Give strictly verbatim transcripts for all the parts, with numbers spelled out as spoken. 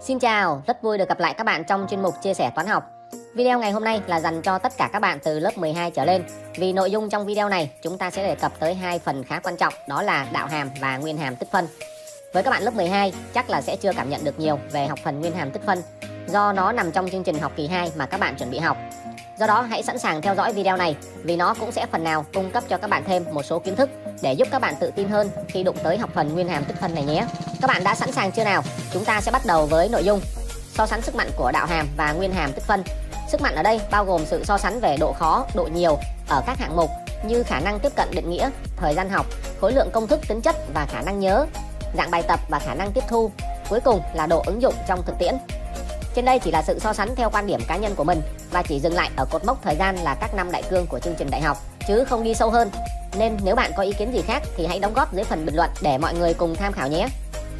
Xin chào, rất vui được gặp lại các bạn trong chuyên mục chia sẻ toán học. Video ngày hôm nay là dành cho tất cả các bạn từ lớp mười hai trở lên. Vì nội dung trong video này chúng ta sẽ đề cập tới hai phần khá quan trọng, đó là đạo hàm và nguyên hàm tích phân. Với các bạn lớp mười hai chắc là sẽ chưa cảm nhận được nhiều về học phần nguyên hàm tích phân, do nó nằm trong chương trình học kỳ hai mà các bạn chuẩn bị học. Do đó hãy sẵn sàng theo dõi video này, vì nó cũng sẽ phần nào cung cấp cho các bạn thêm một số kiến thức để giúp các bạn tự tin hơn khi đụng tới học phần nguyên hàm tích phân này nhé. Các bạn đã sẵn sàng chưa nào? Chúng ta sẽ bắt đầu với nội dung so sánh sức mạnh của đạo hàm và nguyên hàm tích phân. Sức mạnh ở đây bao gồm sự so sánh về độ khó, độ nhiều ở các hạng mục như khả năng tiếp cận định nghĩa, thời gian học, khối lượng công thức tính chất và khả năng nhớ, dạng bài tập và khả năng tiếp thu. Cuối cùng là độ ứng dụng trong thực tiễn. Trên đây chỉ là sự so sánh theo quan điểm cá nhân của mình và chỉ dừng lại ở cột mốc thời gian là các năm đại cương của chương trình đại học, chứ không đi sâu hơn. Nên nếu bạn có ý kiến gì khác thì hãy đóng góp dưới phần bình luận để mọi người cùng tham khảo nhé.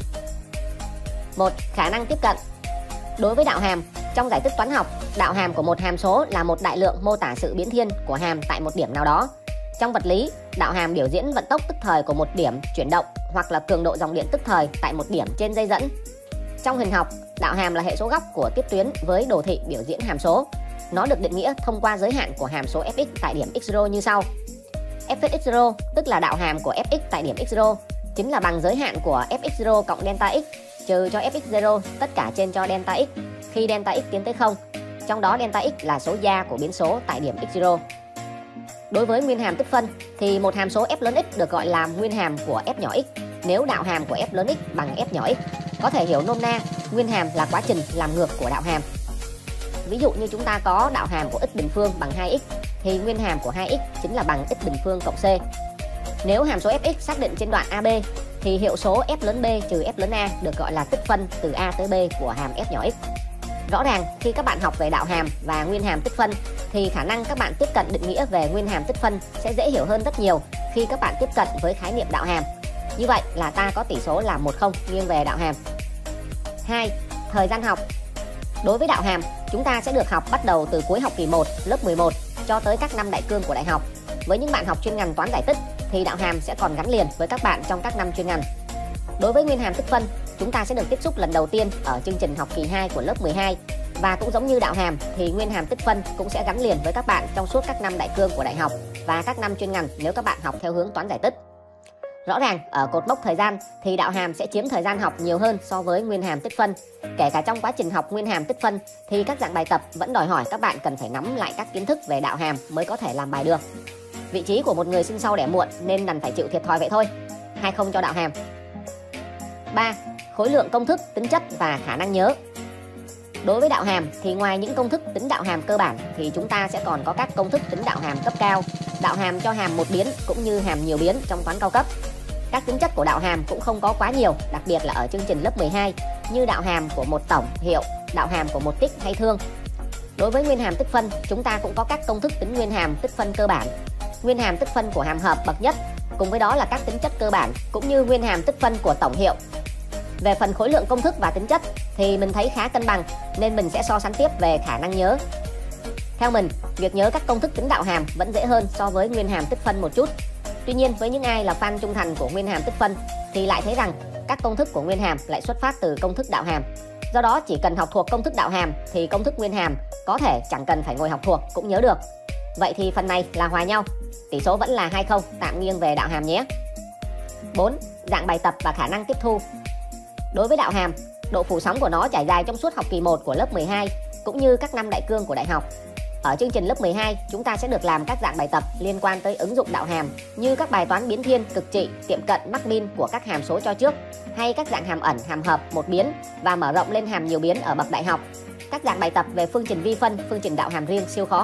một. Khả năng tiếp cận. Đối với đạo hàm, trong giải tích toán học, đạo hàm của một hàm số là một đại lượng mô tả sự biến thiên của hàm tại một điểm nào đó. Trong vật lý, đạo hàm biểu diễn vận tốc tức thời của một điểm chuyển động hoặc là cường độ dòng điện tức thời tại một điểm trên dây dẫn. Trong hình học, đạo hàm là hệ số góc của tiếp tuyến với đồ thị biểu diễn hàm số. Nó được định nghĩa thông qua giới hạn của hàm số fx tại điểm x zero như sau. Fx zero tức là đạo hàm của fx tại điểm x zero chính là bằng giới hạn của fx zero cộng delta x trừ cho fx zero tất cả trên cho delta x khi delta x tiến tới không, trong đó delta x là số gia của biến số tại điểm x zero. Đối với nguyên hàm tích phân thì một hàm số f lớn x được gọi là nguyên hàm của f nhỏ x nếu đạo hàm của f lớn x bằng f nhỏ x. Có thể hiểu nôm na, nguyên hàm là quá trình làm ngược của đạo hàm. Ví dụ như chúng ta có đạo hàm của x bình phương bằng hai x thì nguyên hàm của hai x chính là bằng x bình phương cộng c. Nếu hàm số fx xác định trên đoạn a bê thì hiệu số f lớn b trừ f lớn a được gọi là tích phân từ a tới b của hàm f nhỏ x. Rõ ràng khi các bạn học về đạo hàm và nguyên hàm tích phân thì khả năng các bạn tiếp cận định nghĩa về nguyên hàm tích phân sẽ dễ hiểu hơn rất nhiều khi các bạn tiếp cận với khái niệm đạo hàm. Như vậy là ta có tỷ số là một không nghiêng về đạo hàm. hai. Thời gian học. Đối với đạo hàm, chúng ta sẽ được học bắt đầu từ cuối học kỳ một, lớp mười một cho tới các năm đại cương của đại học. Với những bạn học chuyên ngành toán giải tích thì đạo hàm sẽ còn gắn liền với các bạn trong các năm chuyên ngành. Đối với nguyên hàm tích phân, chúng ta sẽ được tiếp xúc lần đầu tiên ở chương trình học kỳ hai của lớp mười hai. Và cũng giống như đạo hàm thì nguyên hàm tích phân cũng sẽ gắn liền với các bạn trong suốt các năm đại cương của đại học và các năm chuyên ngành nếu các bạn học theo hướng toán giải tích. Rõ ràng ở cột mốc thời gian thì đạo hàm sẽ chiếm thời gian học nhiều hơn so với nguyên hàm tích phân. Kể cả trong quá trình học nguyên hàm tích phân thì các dạng bài tập vẫn đòi hỏi các bạn cần phải nắm lại các kiến thức về đạo hàm mới có thể làm bài được. Vị trí của một người sinh sau đẻ muộn nên đành phải chịu thiệt thòi vậy thôi. hai không cho đạo hàm. ba. Khối lượng công thức, tính chất và khả năng nhớ. Đối với đạo hàm thì ngoài những công thức tính đạo hàm cơ bản thì chúng ta sẽ còn có các công thức tính đạo hàm cấp cao, đạo hàm cho hàm một biến cũng như hàm nhiều biến trong toán cao cấp. Các tính chất của đạo hàm cũng không có quá nhiều, đặc biệt là ở chương trình lớp mười hai, như đạo hàm của một tổng, hiệu, đạo hàm của một tích hay thương. Đối với nguyên hàm tích phân, chúng ta cũng có các công thức tính nguyên hàm tích phân cơ bản, nguyên hàm tích phân của hàm hợp bậc nhất, cùng với đó là các tính chất cơ bản cũng như nguyên hàm tích phân của tổng hiệu. Về phần khối lượng công thức và tính chất thì mình thấy khá cân bằng nên mình sẽ so sánh tiếp về khả năng nhớ. Theo mình, việc nhớ các công thức tính đạo hàm vẫn dễ hơn so với nguyên hàm tích phân một chút. Tuy nhiên với những ai là fan trung thành của nguyên hàm tích phân thì lại thấy rằng các công thức của nguyên hàm lại xuất phát từ công thức đạo hàm. Do đó chỉ cần học thuộc công thức đạo hàm thì công thức nguyên hàm có thể chẳng cần phải ngồi học thuộc cũng nhớ được. Vậy thì phần này là hòa nhau, tỷ số vẫn là hai không, tạm nghiêng về đạo hàm nhé. bốn. Dạng bài tập và khả năng tiếp thu. Đối với đạo hàm, độ phủ sóng của nó trải dài trong suốt học kỳ một của lớp mười hai cũng như các năm đại cương của đại học. Ở chương trình lớp mười hai, chúng ta sẽ được làm các dạng bài tập liên quan tới ứng dụng đạo hàm như các bài toán biến thiên, cực trị, tiệm cận, mắc min của các hàm số cho trước, hay các dạng hàm ẩn, hàm hợp, một biến và mở rộng lên hàm nhiều biến ở bậc đại học. Các dạng bài tập về phương trình vi phân, phương trình đạo hàm riêng siêu khó.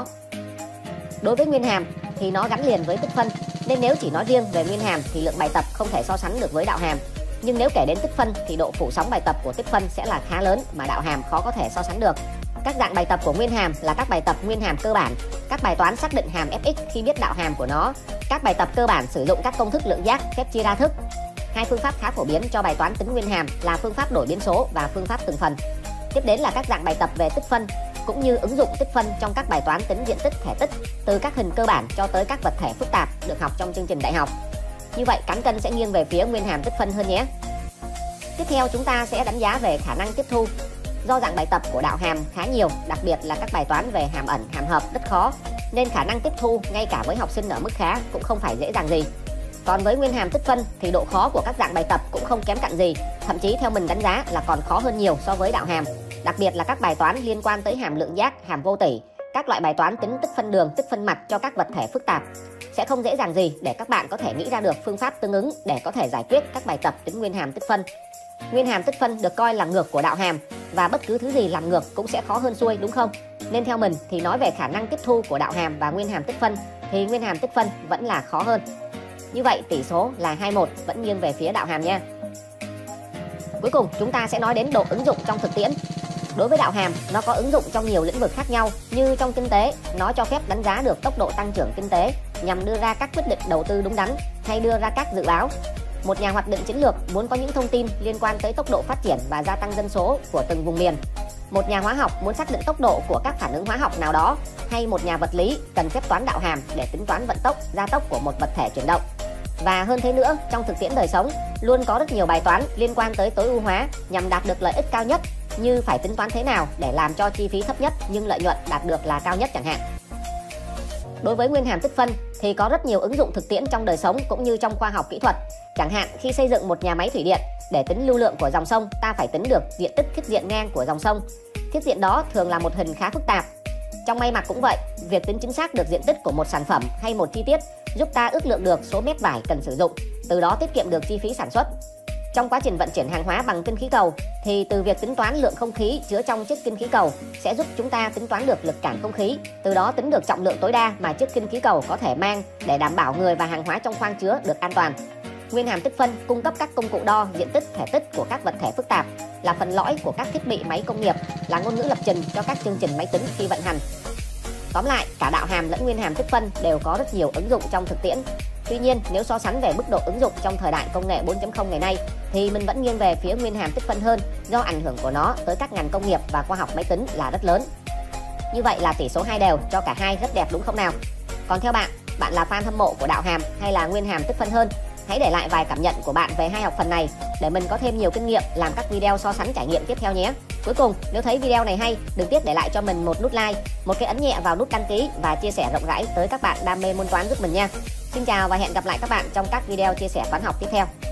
Đối với nguyên hàm thì nó gắn liền với tích phân, nên nếu chỉ nói riêng về nguyên hàm thì lượng bài tập không thể so sánh được với đạo hàm. Nhưng nếu kể đến tích phân thì độ phủ sóng bài tập của tích phân sẽ là khá lớn mà đạo hàm khó có thể so sánh được. Các dạng bài tập của nguyên hàm là các bài tập nguyên hàm cơ bản, các bài toán xác định hàm fx khi biết đạo hàm của nó, các bài tập cơ bản sử dụng các công thức lượng giác, phép chia đa thức. Hai phương pháp khá phổ biến cho bài toán tính nguyên hàm là phương pháp đổi biến số và phương pháp từng phần. Tiếp đến là các dạng bài tập về tích phân cũng như ứng dụng tích phân trong các bài toán tính diện tích, thể tích, từ các hình cơ bản cho tới các vật thể phức tạp được học trong chương trình đại học. Như vậy cán cân sẽ nghiêng về phía nguyên hàm tích phân hơn nhé. Tiếp theo chúng ta sẽ đánh giá về khả năng tiếp thu. Do dạng bài tập của đạo hàm khá nhiều, đặc biệt là các bài toán về hàm ẩn, hàm hợp rất khó, nên khả năng tiếp thu ngay cả với học sinh ở mức khá cũng không phải dễ dàng gì. Còn với nguyên hàm tích phân thì độ khó của các dạng bài tập cũng không kém cạnh gì, thậm chí theo mình đánh giá là còn khó hơn nhiều so với đạo hàm. Đặc biệt là các bài toán liên quan tới hàm lượng giác, hàm vô tỷ, các loại bài toán tính tích phân đường, tích phân mặt cho các vật thể phức tạp. Sẽ không dễ dàng gì để các bạn có thể nghĩ ra được phương pháp tương ứng để có thể giải quyết các bài tập tính nguyên hàm tích phân. Nguyên hàm tích phân được coi là ngược của đạo hàm, và bất cứ thứ gì làm ngược cũng sẽ khó hơn xuôi, đúng không? Nên theo mình thì nói về khả năng tiếp thu của đạo hàm và nguyên hàm tích phân thì nguyên hàm tích phân vẫn là khó hơn. Như vậy tỷ số là hai một, vẫn nghiêng về phía đạo hàm nha. Cuối cùng chúng ta sẽ nói đến độ ứng dụng trong thực tiễn. Đối với đạo hàm, nó có ứng dụng trong nhiều lĩnh vực khác nhau, như trong kinh tế, nó cho phép đánh giá được tốc độ tăng trưởng kinh tế nhằm đưa ra các quyết định đầu tư đúng đắn hay đưa ra các dự báo. Một nhà hoạch định chiến lược muốn có những thông tin liên quan tới tốc độ phát triển và gia tăng dân số của từng vùng miền. Một nhà hóa học muốn xác định tốc độ của các phản ứng hóa học nào đó, hay một nhà vật lý cần phép toán đạo hàm để tính toán vận tốc, gia tốc của một vật thể chuyển động. Và hơn thế nữa, trong thực tiễn đời sống luôn có rất nhiều bài toán liên quan tới tối ưu hóa nhằm đạt được lợi ích cao nhất, như phải tính toán thế nào để làm cho chi phí thấp nhất nhưng lợi nhuận đạt được là cao nhất chẳng hạn. Đối với nguyên hàm tích phân thì có rất nhiều ứng dụng thực tiễn trong đời sống cũng như trong khoa học kỹ thuật. Chẳng hạn khi xây dựng một nhà máy thủy điện, để tính lưu lượng của dòng sông ta phải tính được diện tích thiết diện ngang của dòng sông. Thiết diện đó thường là một hình khá phức tạp. Trong may mặc cũng vậy, việc tính chính xác được diện tích của một sản phẩm hay một chi tiết giúp ta ước lượng được số mét vải cần sử dụng, từ đó tiết kiệm được chi phí sản xuất. Trong quá trình vận chuyển hàng hóa bằng kinh khí cầu thì từ việc tính toán lượng không khí chứa trong chiếc kinh khí cầu sẽ giúp chúng ta tính toán được lực cản không khí, từ đó tính được trọng lượng tối đa mà chiếc kinh khí cầu có thể mang để đảm bảo người và hàng hóa trong khoang chứa được an toàn. Nguyên hàm tích phân cung cấp các công cụ đo diện tích, thể tích của các vật thể phức tạp, là phần lõi của các thiết bị máy công nghiệp, là ngôn ngữ lập trình cho các chương trình máy tính khi vận hành. Tóm lại, cả đạo hàm lẫn nguyên hàm tích phân đều có rất nhiều ứng dụng trong thực tiễn. Tuy nhiên, nếu so sánh về mức độ ứng dụng trong thời đại công nghệ bốn chấm không ngày nay thì mình vẫn nghiêng về phía nguyên hàm tích phân hơn, do ảnh hưởng của nó tới các ngành công nghiệp và khoa học máy tính là rất lớn. Như vậy là tỷ số hai đều cho cả hai rất đẹp, đúng không nào? Còn theo bạn, bạn là fan hâm mộ của đạo hàm hay là nguyên hàm tích phân hơn? Hãy để lại vài cảm nhận của bạn về hai học phần này để mình có thêm nhiều kinh nghiệm làm các video so sánh trải nghiệm tiếp theo nhé. Cuối cùng, nếu thấy video này hay, đừng tiếc để lại cho mình một nút like, một cái ấn nhẹ vào nút đăng ký và chia sẻ rộng rãi tới các bạn đam mê môn toán giúp mình nha. Xin chào và hẹn gặp lại các bạn trong các video chia sẻ toán học tiếp theo.